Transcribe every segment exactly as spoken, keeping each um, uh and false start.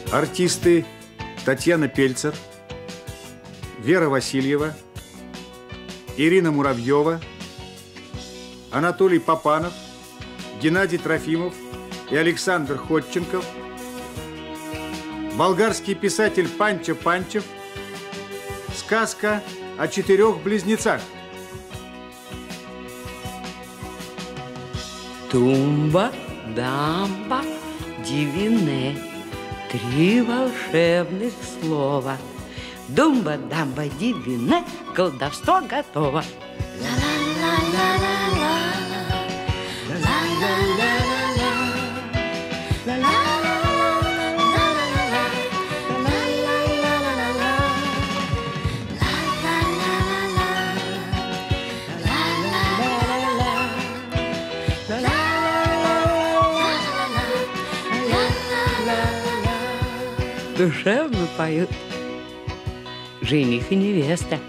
Артисты Татьяна Пельцер, Вера Васильева, Ирина Муравьева, Анатолий Попанов, Геннадий Трофимов и Александр Ходченков, болгарский писатель Панчо Панчев, сказка о четырех близнецах. Тумба, дамба, дивине. Три волшебных слова. Думба, дамба, дивине, колдовство готово. Душевно поют жених и невеста.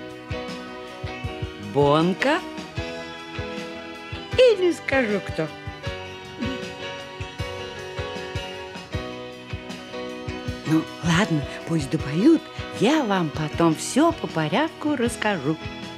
Бонка или скажу кто? Ну, ладно, пусть допоют, я вам потом все по порядку расскажу.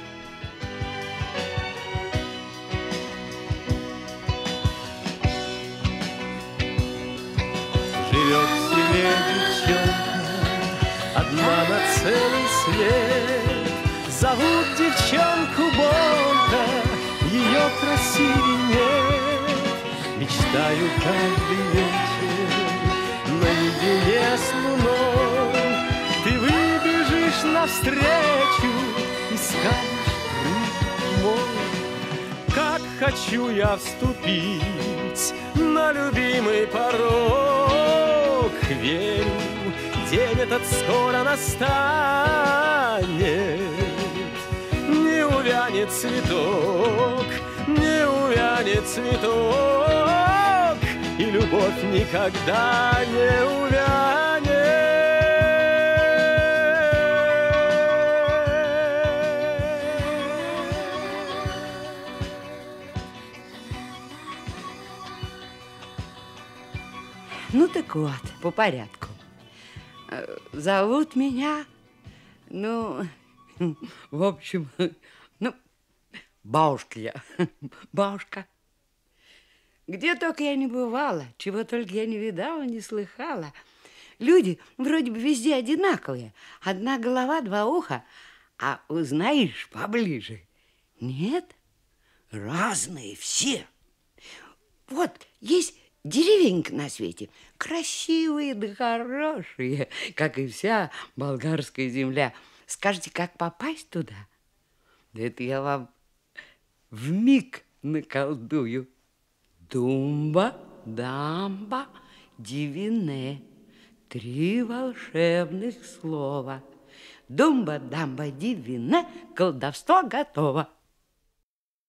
Живет в селе девчонка, одна на целый свет. Зовут девчонку Бонка, ее красивей нет. Мечтаю каждый вечер наедине с луной. Ты выбежишь навстречу и скажешь: друг мой, как хочу я вступить на любимый порог. Верю, день этот скоро настанет. Не увянет цветок, не увянет цветок, и любовь никогда не увянет. Ну так вот, по порядку. Зовут меня, ну, в общем, ну, бабушка я, бабушка. Где только я не бывала, чего только я не видала, не слыхала. Люди вроде бы везде одинаковые. Одна голова, два уха, а узнаешь поближе. Нет, разные все. Вот есть деревенька на свете, красивые да хорошие, как и вся болгарская земля. Скажите, как попасть туда? Да это я вам вмиг наколдую. Думба, дамба, дивине. Три волшебных слова. Думба, дамба, дивине, колдовство готово.